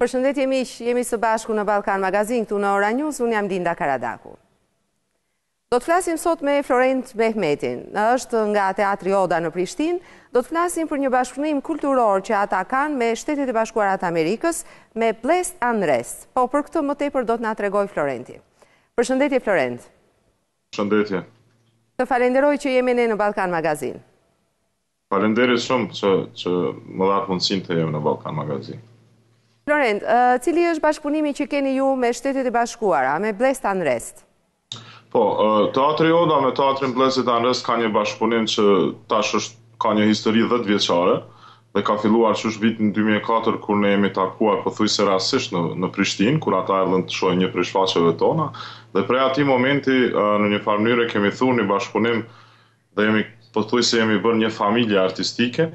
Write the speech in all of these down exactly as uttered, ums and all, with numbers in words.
Përshëndetje miq, jemi së bashku në Ballkan Magazin këtu në Ora News, unë jam Dinda Karadaku. Do të flasim sot me Florent Mehmetin, është nga Teatri Oda në Prishtinë, do të flasim për një bashkëpunim kulturor që ata kanë me Shtetet e Bashkuara të Amerikës, me Blessed Unrest. Po për këtë më tepër do të na tregoj Florenti. Përshëndetje Florent. Përshëndetje. Të falenderoj që jemi ne në Ballkan Magazin. Falenderit shumë që, që më dhatë mundësinë të jemi në Ballkan Magazin. Florent, cili është bashkëpunimi që keni ju me Shtetet e Bashkuara, me Blessed Unrest? Po, Teatri Oda me Teatrin Blessed Unrest ka një bashkëpunim që tash është, ka një histori dhjetë vjeçare dhe ka filluar që është vitin dy mijë e katër kur ne jemi takuar pothuajse rastësisht në, në Prishtinë, kur ata erdhën të shohin një prej shfaqjeve tona dhe prej atij momenti në një farë mënyrë kemi thurë një bashkëpunim dhe jemi pothuajse jemi bërë një familje artistike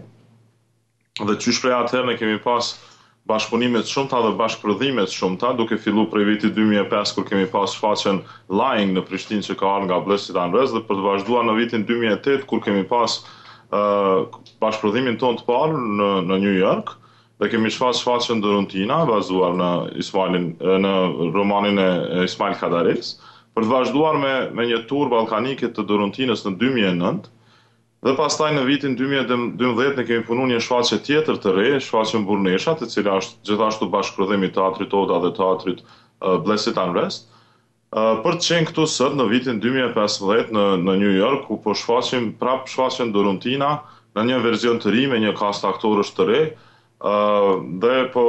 dhe qysh prej atëherë ne kemi pas bashkëpunimet shumëta dhe bashkëprodhimet shumëta, duke fillu prej vitit dy mijë e pesë kur kemi pas shfaqjen Lying në Prishtinë që ka ardhur nga Blessed Unrest dhe për të vazhduar në vitin dy mijë e tetë kur kemi pas uh, bashkëprodhimin ton të parë në, në New York dhe kemi shfaq shfaqjen Doruntina bazuar në Ismailin në romanin e Ismail Kadares, për të vazhduar me me një tur ballkanike të Doruntinës në dy mijë e nëntë. Dhe pastaj në vitin dy mijë e dymbëdhjetë ne kemi punuar një shfaqje tjetër të re, shfaqjen Burneshat, e cila është gjithashtu bashkëprodhim i Teatrit Oda dhe Teatrit uh, Blessed Unrest. Uh, për të qenë këtu sot në vitin dy mijë e pesëmbëdhjetë në, në New York, ku po shfaqim prap shfaqjen Doruntina në një version të ri me një kast aktorësh të re, uh, dhe po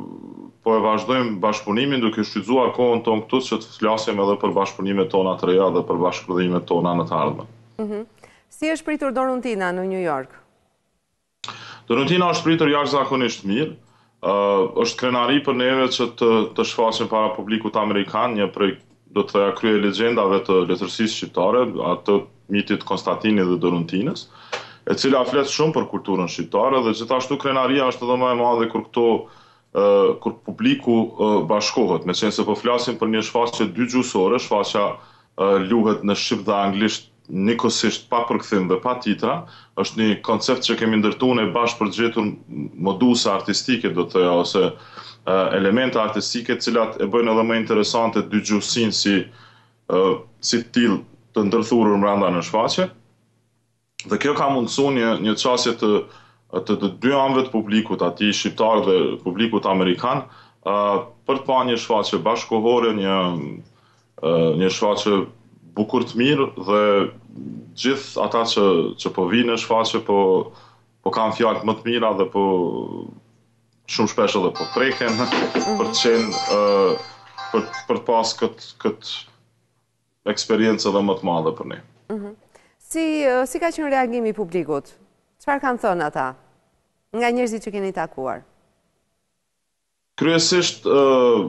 po e vazhdojmë bashkëpunimin duke shfrytzuar kohën tonë këtu që të flasim edhe për bashkëpunimet tona të reja dhe për bashkëprodhimet tona në të ardhmen. Mm-hmm. Si është pritur Doruntina në New York? Doruntina është pritur jashtëzakonisht mirë. Uh, është krenari për neve që të, të shfaqim para publikut amerikan një prej, do të thoya, krye legjendave të letërsisë shqiptare, atë mitit Konstantinit dhe Doruntinës, e cila flet shumë për kulturën shqiptare dhe gjithashtu krenaria është edhe më e madhe kur këto uh, kur publiku uh, bashkohet, me qenë se po flasim për një shfaqje dy gjuhësore, shfaqja uh, luhet në shqip dhe anglisht nikosisht pa përkthim dhe pa titra, është një koncept që kemi ndërtuar ne bashkë për të gjetur modusa artistike, do të thoya, ose uh, elemente artistike të cilat e bëjnë edhe më interesante dygjuhësinë si uh, si till të ndërthurur brenda në shfaqje. Dhe kjo ka mundësuar një një çështje të të të dy anëve të publikut, atij shqiptar dhe publikut amerikan, uh, për të parë një shfaqje bashkëkohore, një uh, një shfaqje bukur të mirë dhe gjithë ata që që po vinë në shfaqje po po kanë fjalë më të mira dhe po shumë shpesh edhe po preken mm-hmm. për të qenë uh, për për të pas kët kët eksperiencë edhe më të madhe për ne. Mm-hmm. Si uh, si ka qenë reagimi i publikut? Çfarë kanë thënë ata nga njerëzit që keni takuar? Kryesisht uh,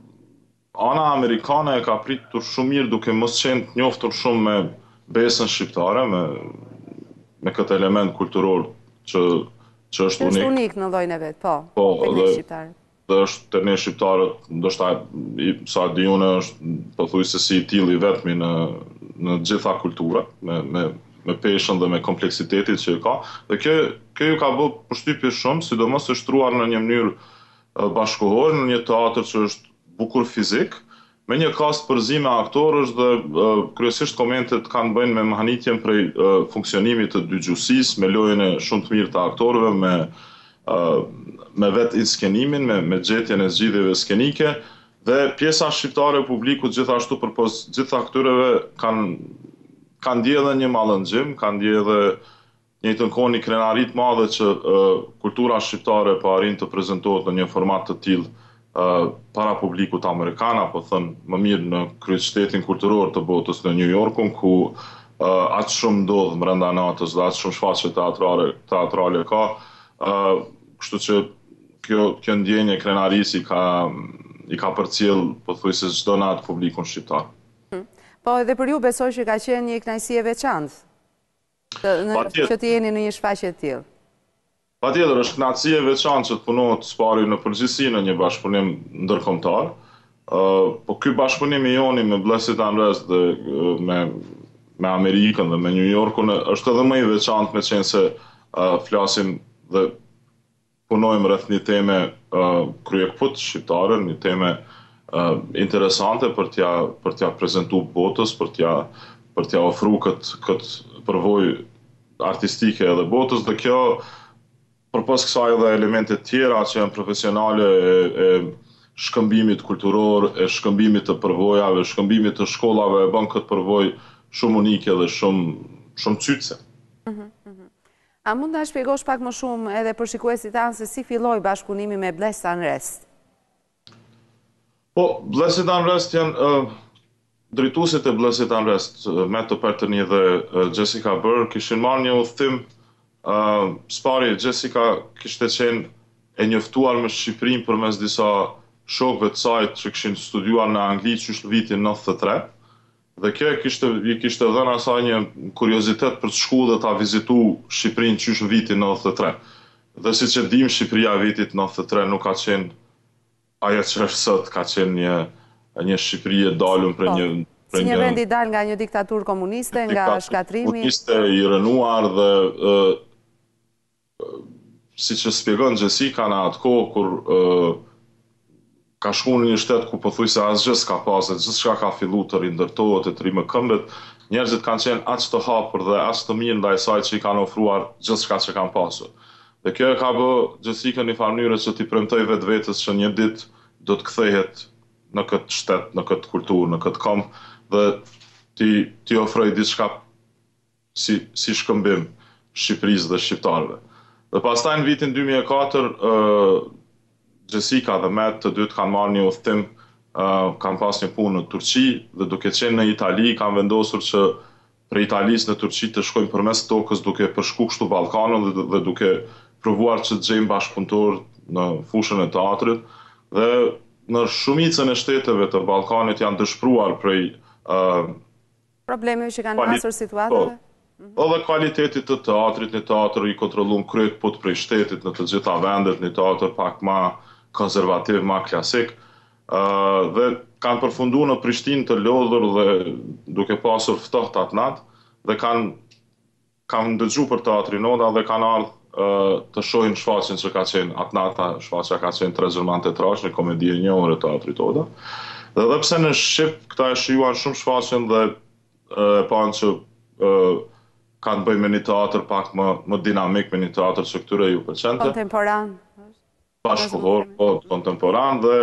ana amerikane e ka pritur shumë mirë duke mos qenë të njohur shumë me besën shqiptare, me me këtë element kulturor që që është unik. Është unik në llojin e vet, po. Po, dhe shqiptarët. Dhe është të ne shqiptarët, ndoshta sa di unë është pothuajse si i tillë i vetmi në në gjitha kulturat, me me me peshën dhe me kompleksitetin që ka. Dhe kjo kjo ju ka bërë përshtypje shumë, sidomos është shtruar në një mënyrë bashkëkohore në një teatr që është bukur fizik, me një kast përzime aktorësh dhe uh, kryesisht komentet kanë bëjnë me mahanitjen prej uh, funksionimit të dygjuhësisë, me lojën e shumë të mirë të aktorëve, me uh, me vetë inskenimin, me me gjetjen e zgjidhjeve skenike dhe pjesa shqiptare e publikut gjithashtu përpos gjitha aktyreve kanë kanë ndjerë edhe një mallënxhim, kanë ndjerë edhe në njëjtën kohë një krenari të madhe që uh, kultura shqiptare po arrin të prezantohet në një format të tillë Uh, para publikut amerikan, apo thënë më mirë në kryeqytetin kulturor të botës në New Yorkun, ku uh, aq shumë ndodh brenda natës dhe aq shumë shfaqje teatrale teatrale ka, uh, kështu që kjo kjo ndjenjë krenarisë i ka i ka përcjell pothuajse çdo natë publikun shqiptar. Hmm. Po edhe për ju besoj që ka qenë një kënaqësi e veçantë që të jeni në një shfaqje të tillë. Patjetër, është kënaqësi e veçantë që të punohet spari në përgjithësi në një bashkëpunim ndërkombëtar. Uh, po ky bashkëpunim i joni me Blessed Unrest dhe uh, me me Amerikën dhe me New Yorkun është edhe më i veçantë, me qenë se uh, flasim dhe punojmë rreth një teme uh, kryekput shqiptare, një teme uh, interesante për t'ja për t'ja prezantuar botës, për t'ja për t'ja ofruar këtë këtë përvojë artistike edhe botës, dhe kjo përpos kësaj edhe elemente tjera që janë profesionale e, e shkëmbimit kulturor, e shkëmbimit të përvojave, shkëmbimit të shkollave, e bën këtë përvojë shumë unike dhe shumë shumë cytse. Mm-hmm, mm-hmm. A mund ta shpjegosh pak më shumë edhe për shikuesit tanë se si filloi bashkëpunimi me Blessed Unrest? Po, Blessed Unrest janë uh, drejtuesit e Blessed Unrest, uh, Matt O'Pertony dhe uh, Jessica Burr, kishin marrë një udhëtim. Uh, Spari Jessica kishte qenë e njoftuar me Shqipërinë përmes disa shokëve të saj që kishin studiuar në Angli qysh në vitin nëntëdhjetë e tre. Dhe kjo kishte, i kishte dhënë asaj një kuriozitet për të shkuar dhe ta vizitu Shqipërinë qysh në vitin nëntëdhjetë e tre. Dhe siç e dim, Shqipëria e vitit nëntëdhjetë e tre nuk ka qenë ajo që është sot, ka qenë një një Shqipëri e dalur për një për si një vend i dal nga një diktaturë komuniste, nga shkatrimi, komuniste i rënuar dhe uh, uh, siç e shpjegon Jessica në atë kohë kur uh, ka shku në një shtet ku pothuajse asgjë s'ka pasur, gjithçka ka filluar të rindërtohet, të rrimë këmbët, njerëzit kanë qenë aq të hapur dhe aq të mirë ndaj saj që i kanë ofruar gjithçka që kanë pasur. Dhe kjo e ka bë Jessica në farë mënyrë që t'i premtoj vetvetes që një ditë do të kthehet në këtë shtet, në këtë kulturë, në këtë këmbë dhe ti ti ofroj diçka si si shkëmbim Shqipërisë dhe shqiptarëve. Dhe pastaj në vitin dy mijë e katër uh, Jessica dhe Matt të dytë kanë marrë një udhëtim, uh, kanë pas një punë në Turqi dhe duke qenë në Itali kanë vendosur që për Italisë në Turqi të shkojnë përmes tokës duke përshku kështu Ballkanin dhe, dhe duke provuar që të gjejnë bashkëpunëtor në fushën e teatrit dhe në shumicën e shteteve të Ballkanit janë dëshpëruar prej uh, problemeve që kanë pasur situatave. Edhe kualitetit të teatrit, një teatr i kontrolluar kryekput prej shtetit në të gjitha vendet, një teatr pak më konservativ, më klasik, uh, dhe kanë përfunduar në Prishtinë të lodhur dhe duke pasur ftohtë atë natë dhe kanë kanë dëgjuar për teatrin Oda dhe kanë ardhur uh, të shohin shfaqjen që ka qenë atë natë, shfaqja ka qenë Trezorman Teatrash, një komedi e njohur e teatrit Oda. Dhe edhe pse në Shqip këta e shijuan shumë shfaqjen dhe uh, e panë që uh, kanë bëjmë me një teatr pak më, më dinamik, me një teatr që këtyre ju pëlqente. Kontemporan. Bashkëkohor, po, kontemporan dhe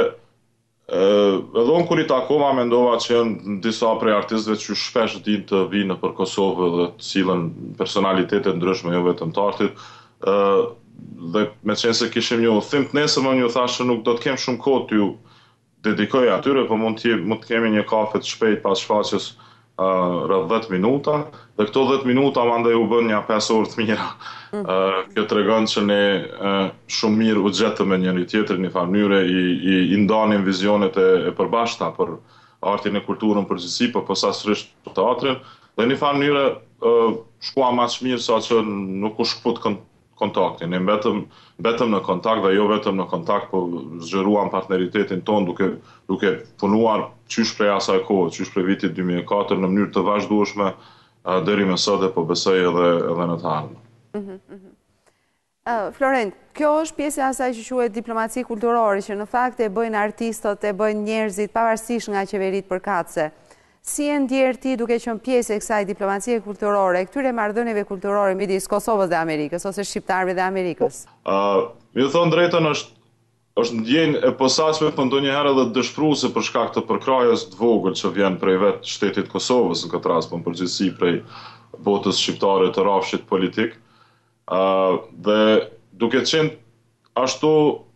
uh, edhe unë kur i takova mendova që janë disa prej artistëve që shpesh din të vinë për Kosovë dhe të sillen personalitete ndryshme, jo vetëm të artit. Uh, dhe me qenë se kishim një udhëtim të nesërmë, ju thashë nuk do të kem shumë kohë t'ju dedikoj atyre, po mund të mund të kemi një kafe të shpejt pas shfaqjes Uh, rreth dhjetë minuta, dhe këto dhjetë minuta mandej u bën një pesë orë të mira. Uh, kjo tregon që ne uh, shumë mirë u gjetëm me njëri tjetrin në farë mënyre, i, i, i ndanim vizionet e, e përbashkëta për artin e kulturën përgjithësi, por posaçërisht për teatrin, dhe në farë mënyre uh, shkuam aq mirë sa që nuk u shkput kontaktin. Ne mbetëm mbetëm në kontakt dhe jo vetëm në kontakt, po zgjeruam partneritetin ton duke duke punuar qysh prej asaj kohë, qysh prej vitit dy mijë e katër në mënyrë të vazhdueshme uh, deri më sot, po besoj edhe edhe në të ardhmen. Mm-hmm, mm-hmm. uh, Florent, kjo është pjesë e asaj që quhet diplomaci kulturore, që në fakt e bëjnë artistët, e bëjnë njerëzit pavarësisht nga qeveritë përkatëse. Si e ndjer ti duke qenë pjesë e kësaj diplomacie kulturore, këtyre marrëdhënieve kulturore midis Kosovës dhe Amerikës ose shqiptarëve dhe Amerikës? Uh, ju thon drejtën, është është ndjenjë e posaçme, por ndonjëherë edhe dëshpëruese për shkak të përkrahjes të vogël që vjen prej vetë shtetit Kosovës, në këtë rast, por në përgjithësi prej botës shqiptare të rrafshit politik. Uh, dhe duke qenë ashtu,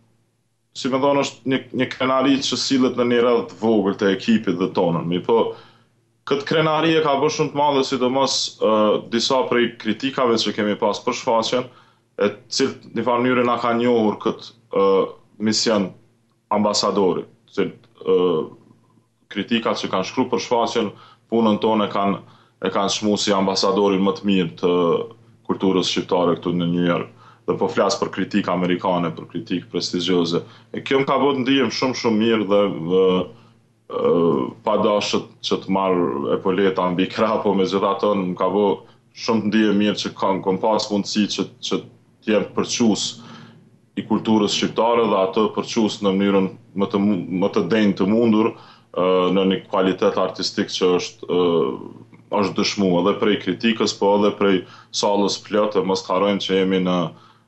si më thonë, është një, një krenari që sillet në një rreth vogël të ekipit dhe tonën. Mi po, këtë krenari e ka bërë shumë të madhe, sidomos uh, disa prej kritikave që kemi pas për shfaqjen, e cilë në farë mënyrë na ka njohur këtë uh, mision ambasadori. Cilë uh, kritikat që kanë shkruar për shfaqjen, punën tonë e kanë e kanë shmu si ambasadorin më të mirë të kulturës shqiptare këtu në New York. Dhe po flas për kritikë amerikane, për kritikë prestigjioze. E kjo më ka bërë ndihem shumë shumë mirë dhe uh, uh, pa dashur që të marr epoleta mbi krah, po megjithatë më ka bërë shumë ndihem mirë që kam, kam pas mundësi që që të jem përçues i kulturës shqiptare dhe atë përqus në mënyrën më të, më të denjë të mundur në një kualitet artistik që është, është dëshmu edhe prej kritikës, po edhe prej sallës plot. Mos të harrojmë që jemi në,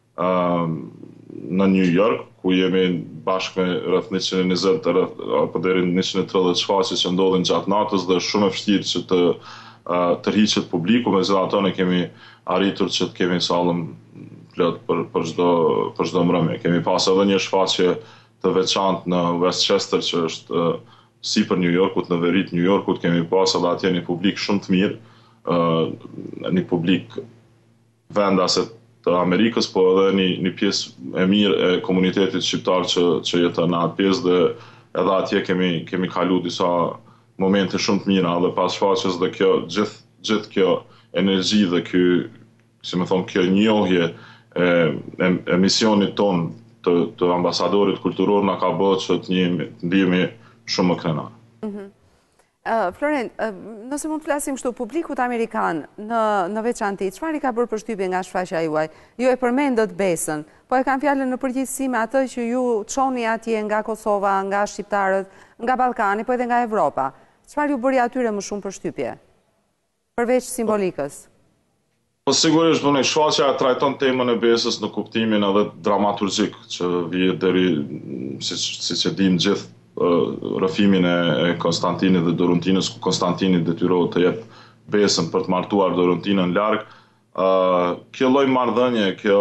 në New York, ku jemi bashkë me rreth njëqind e njëzet apo deri në njëqind e tridhjetë shfaqje që ndodhin gjatë natës dhe është shumë e vështirë që të tërhiqet publiku, megjithatë ne kemi arritur që të kemi sallën plot për për çdo për çdo mbrëmje. Kemi pas edhe një shfaqje të veçantë në Westchester që është si për New Yorkut, në veri të New Yorkut kemi pas edhe atje një publik shumë të mirë, një publik vendase të Amerikës, po edhe një, një pjesë e mirë e komunitetit shqiptar që, që jeton në atë pjesë dhe edhe atje kemi, kemi kalu disa momente shumë të mira dhe pas shfaqjes dhe kjo, gjithë, gjithë kjo energji dhe kjo, si më thonë, kjo njohje e, e, e misionit ton të, të ambasadorit kulturor na ka bërë që të ndihemi shumë më krenar. Mm -hmm. uh, Florent, uh, nëse mund të flasim kështu, publikut amerikan në, në veçanti, çfarë i ka bërë përshtypje nga shfaqja juaj? Ju e përmendët Besën, po e kam fjalën në përgjithësi me atë që ju çoni atje nga Kosova, nga shqiptarët, nga Ballkani, po edhe nga Evropa. Çfarë ju bëri atyre më shumë përshtypje? Përveç simbolikës. Po sigurisht, bënej, shfaqja trajton temën e Besës në kuptimin edhe dramaturgjik, që vije deri, si, si që dim gjithë, rrëfimin e Konstantinit dhe Dorontinës, ku Konstantini detyrohet të jep Besën për të martuar Dorontinën larg. Kjo lloj marrëdhënie, kjo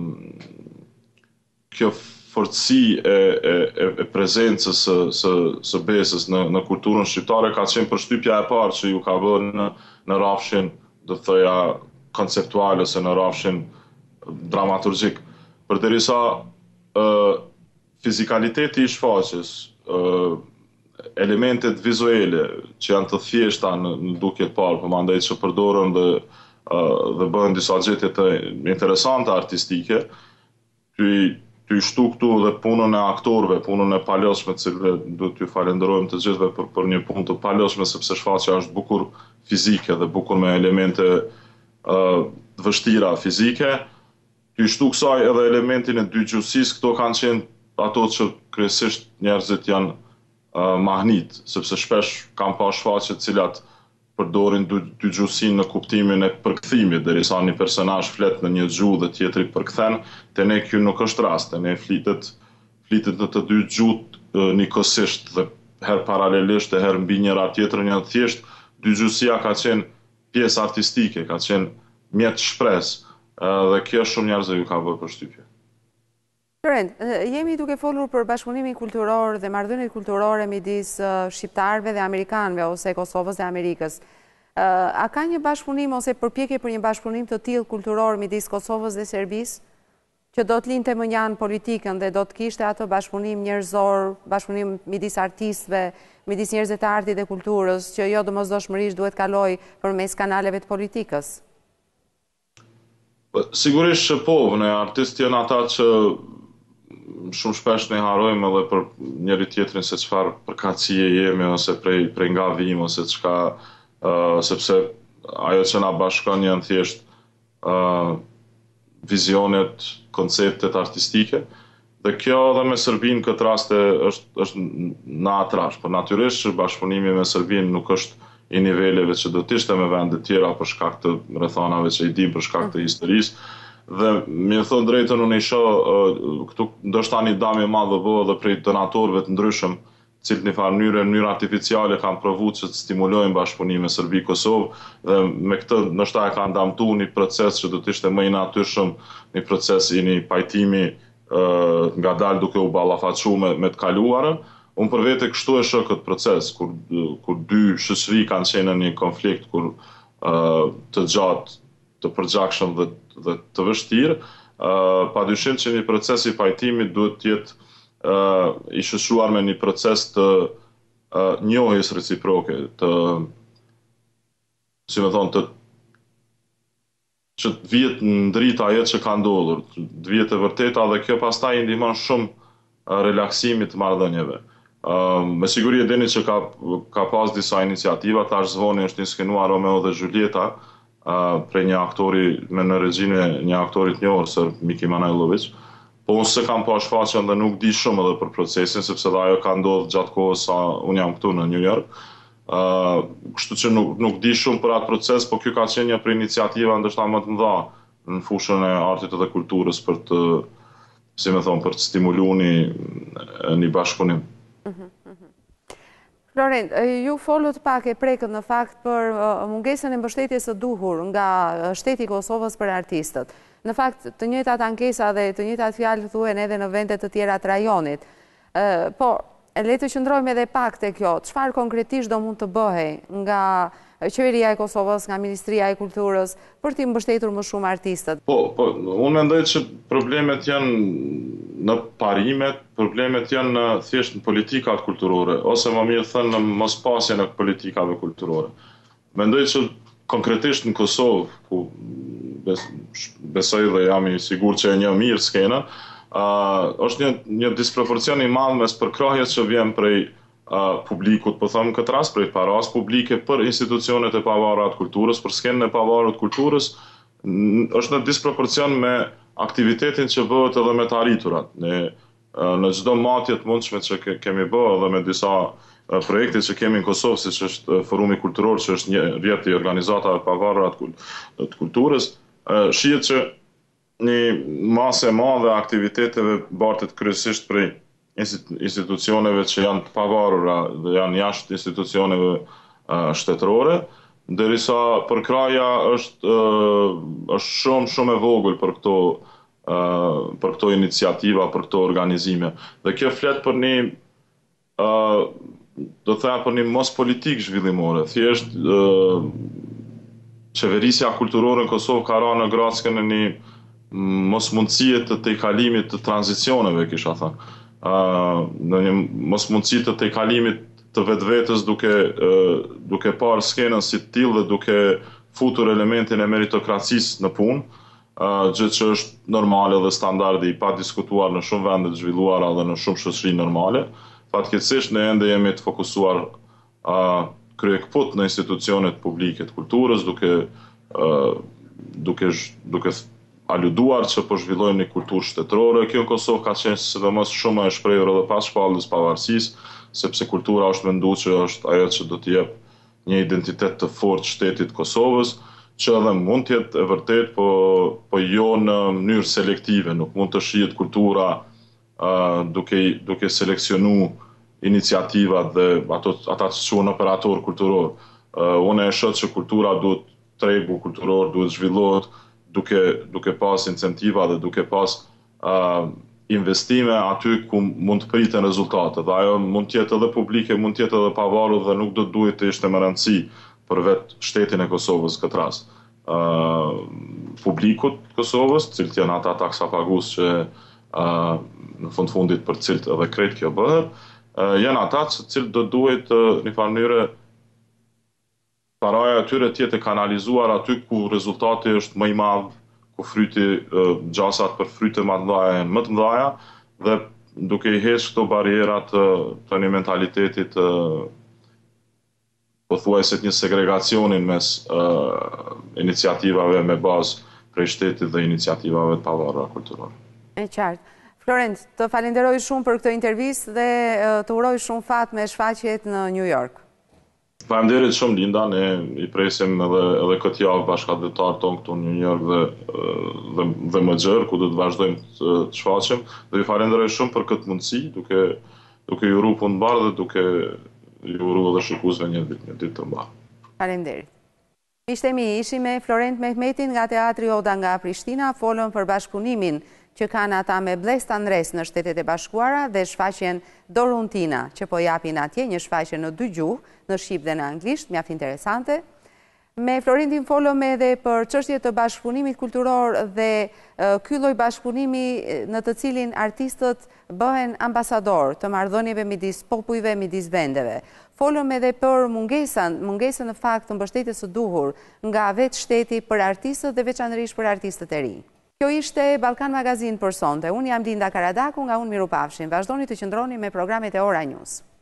kjo forcësi e, e, e prezencës së, së, së Besës në, në kulturën shqiptare ka qenë përshtypja e parë që ju ka bërë në, në rrafshin, do të thoja, konceptual ose në rrafshin dramaturgjik. Përderisa uh, fizikaliteti i shfaqjes, Uh, elementet vizuale që janë të thjeshta në, në dukjet parë, përmandaj që përdorën dhe, uh, dhe bëhen disa gjetje të interesante artistike, ty, ty shtu këtu dhe punën e aktorëve, punën e paleshme, cilëve do t'ju falenderojmë të gjithëve për, për një punë të paleshme, sepse shfaqja është bukur fizike dhe bukur me elemente uh, vështira fizike. Ty shtu kësaj edhe elementin e dygjuesisë, këto kanë qenë ato që kryesisht njerëzit janë uh, mahnit, sepse shpesh kam pa shfaqje të cilat përdorin dygjuesinë në kuptimin e përkthimit, derisa një personazh flet në një gjuhë dhe tjetri përkthen, te ne kjo nuk është rast, te ne flitet flitet në të dy gjuhët uh, njëkohësisht dhe herë paralelisht e herë mbi njëra tjetrën, janë thjesht dygjuesia ka qenë pjesë artistike, ka qenë mjet shpresë, uh, dhe kjo shumë njerëzve ju ka bërë përshtypje. Florent, jemi duke folur për bashkëpunimin kulturor dhe marrëdhëniet kulturore midis shqiptarëve dhe amerikanëve ose Kosovës dhe Amerikës. A ka një bashkëpunim ose përpjekje për një bashkëpunim të tillë kulturor midis Kosovës dhe Serbisë, që do të linte më njanë politikën dhe do të kishte atë bashkëpunim njerëzor, bashkëpunim midis artistëve, midis njerëzve të artit dhe kulturës, që jo domosdoshmërisht duhet kaloj përmes kanaleve të politikës? Sigurisht që po, ne artistë janë ata që shumë shpesh ne harrojmë edhe për njëri tjetrin se çfarë përkatësie jemi ose prej prej ngavim ose çka, uh, sepse ajo që na bashkon janë thjesht uh, vizionet, konceptet artistike. Dhe kjo edhe me Serbinë këtë raste është është në atë rast, por natyrisht që bashkëpunimi me Serbinë nuk është i niveleve që do të ishte me vende tjera për shkak të rrethonave që i dim, për shkak të historisë. Dhe me thënë drejtën unë i shoh uh, këtu ndoshta një dam i madh bëhet edhe prej donatorëve të ndryshëm, të cilët në farë mënyrë, në mënyrë artificiale kanë provuar që të stimulojnë bashkëpunimin me Serbi-Kosovë dhe me këtë ndoshta e kanë damtuar një proces që do të ishte më i natyrshëm, një proces i një pajtimi uh, ngadalë duke u ballafaqur me, me të kaluarën. Unë për vete kështu e shoh këtë proces, kur, kur dy shoqëri kanë qenë në një konflikt, kur uh, të gjatë, të përgjakshëm dhe, dhe të vështirë, uh, padyshim që një proces i pajtimit duhet të jetë uh, i shoqëruar me një proces të uh, njohjes reciproke, të, si më thonë, të që të vihet ndrit ajo që ka ndodhur, të vihet e vërteta dhe kjo pastaj i ndihmon shumë uh, relaksimit të marrëdhënieve. Uh, me siguri e dini që ka, ka pas disa iniciativa, tash zvoni është inskenuar Romeo dhe Julieta, uh, prej një aktori me në regjinë një aktorit njohur, Sër Miki Manojlović, Po unë se kam pa shfaqen dhe nuk di shumë edhe për procesin, sepse dhe ajo ka ndodhë gjatë kohës sa unë jam këtu në New York. Uh, kështu që nuk, nuk di shumë për atë proces, po kjo ka qenë një për iniciativa ndërsa më të mëdha në fushën e artit dhe kulturës për të, si me thonë, për të stimulu një, një bashkëpunim. Mm-hmm. Florent, ju folët pak e prekët në fakt për mungesën e mbështetjes së duhur nga shteti i Kosovës për artistët. Në fakt, të njëjtat ankesa dhe të njëjtat fjalë thuhen edhe në vende të tjera të rajonit. Po, le të qëndrojmë edhe pak te kjo. Çfarë konkretisht do mund të bëhej nga Qeveria e Kosovës, nga Ministria e Kulturës për t'i mbështetur më shumë artistët? Po, po, unë mendoj që problemet janë në parimet, problemet janë në thjesht në politikat kulturore, ose më mirë thënë në mospasjen e politikave kulturore. Mendoj që konkretisht në Kosovë, ku besoj dhe jam i sigur që e një mirë skenën, uh, është një, një disproporcion i madh mes përkrahjes që vjen prej uh, publikut, po thëmë këtë rast, prej paras publike për institucionet e pavarura të kulturës, për skenën e pavarur të kulturës, është në disproporcion me aktivitetin që bëhet edhe me të arriturat. Ne, uh, në çdo matje të mundshme që ke, kemi bërë edhe me disa uh, projekte që kemi në Kosovë, siç është uh, Forumi Kulturor, që është një rrjet i organizatave të pavarura të kulturës, shihet që një masë e madhe aktiviteteve bartet kryesisht prej institucioneve që janë të pavarura dhe janë jashtë institucioneve shtetërore, ndërsa përkraja është është shumë shumë e vogël për këto për këto iniciativa, për këto organizime. Dhe kjo flet për një do të thënë për një mos politik zhvillimore, thjesht Qeverisja kulturore në Kosovë ka ra në grackën e një mos mundësie të tejkalimit të tranzicioneve, kisha thënë. Uh, në një mos mundësi të tejkalimit të vetvetes duke, uh, duke parë skenën si të tillë dhe duke futur elementin e meritokracisë në punë, uh, gjë që është normale dhe standardi i pa diskutuar në shumë vende të zhvilluara dhe në shumë shoqëri normale. Fatkeqësisht ne ende jemi të fokusuar uh, kryekput në institucionet publike të kulturës, duke, uh, duke, duke aluduar që po zhvillojmë një kulturë shtetërore. Kjo në Kosovë ka qenë sidomos shumë e shprehur edhe pas shpalljes pavarësisë, sepse kultura është menduar që është ajo që do të jep një identitet të fortë shtetit Kosovës, që edhe mund të jetë e vërtet, po, po jo në mënyrë selektive. Nuk mund të shihet kultura uh, duke, duke selekcionu iniciativat dhe ato, ata që quhen operator kulturor. Uh, unë e shoh që kultura duhet tregu kulturor, duhet zhvillohet duke, duke pas incentiva dhe duke pas uh, investime aty ku mund të priten rezultate. Dhe ajo mund të jetë edhe publike, mund të jetë edhe pavarur dhe nuk do të duhet të ishte më rëndësi për vetë shtetin e Kosovës këtë rast. Uh, publikut Kosovës, cilët janë ata taksapagues që uh, në fund fundit për cilët edhe krejt kjo bëhet, Uh, janë ata që cilët do duhet uh, një farë mënyrë paraja atyre të jetë kanalizuar aty ku rezultati është më i madh, ku fryti uh, gjasat për fryte më të mëdha janë më të mëdha dhe duke i heqë këto barierat uh, të një mentalitetit uh, pothuajse një segregacionin mes uh, iniciativave me bazë prej shtetit dhe iniciativave të pavarura kulturore. E qartë. Florent, të falenderoj shumë për këtë intervistë dhe të uroj shumë fat me shfaqjet në New York. Faleminderit shumë Linda, ne i presim edhe, edhe këtë javë bashkëdhetar tonë këtu në New York dhe, dhe, dhe më gjerë, ku do të vazhdojmë të, të shfaqem. Dhe ju falenderoj shumë për këtë mundësi, duke, duke ju ru punë mbarë dhe duke ju ru edhe shikuesve një ditë një ditë të mbarë. Faleminderit. Miqtemi, ishim me Florent Mehmetin nga Teatri Oda nga Prishtina, folën për bashkëpunimin që kanë ata me Blesta Andres në Shtetet e Bashkuara dhe shfaqjen Doruntina, që po japin atje, një shfaqje në dy gjuhë, në shqip dhe në anglisht, mjaft interesante. Me Florentin folëm edhe për çështje të bashkëpunimit kulturor dhe uh, ky lloj bashkëpunimi në të cilin artistët bëhen ambasador të marrëdhënieve midis popujve, midis vendeve. Folëm edhe për mungesën, mungesën në fakt të mbështetjes së duhur nga vetë shteti për artistët dhe veçanërisht për artistët e rinj. Kjo ishte Ballkan Magazin për sonte. Unë jam Linda Karadaku, nga Unë Mirupafshim. Vazhdoni të qëndroni me programet e Ora News.